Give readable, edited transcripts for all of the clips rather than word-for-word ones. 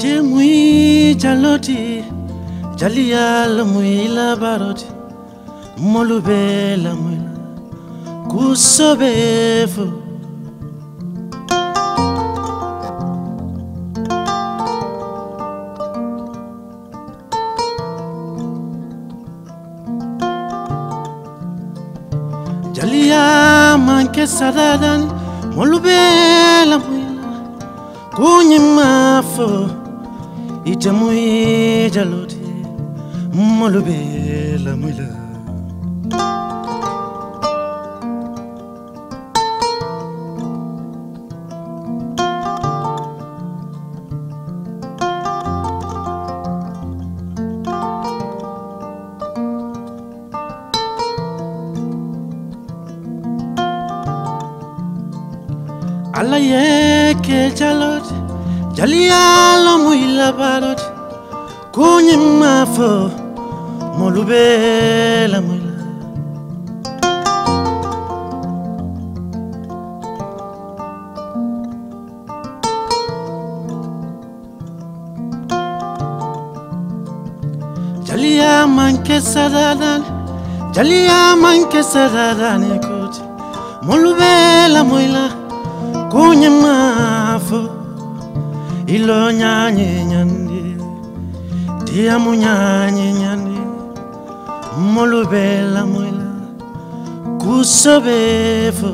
ite muy jaloti jaliyal muy la baroti molube la muy la kusobe fo Jalia manke sadadan molube la muy la kunyima fo ite muy jaloti molube la muy la Alla ye ke jalot jalia la muy la barot kunyima fo molube la muy la jalia manke sadadan écoute molube la muy la kunyima fo ilo nyanye nyandi diamu nyanye nyandi molube la muy la kusobe fo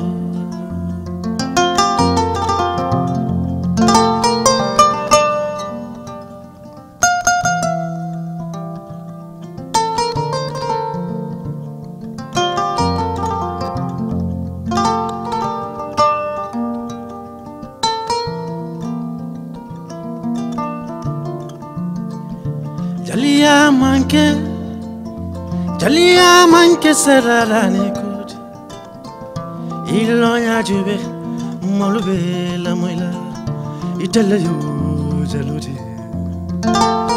Jalia manke sararan écoute ilonya jube molube la muy la itele yo jaloti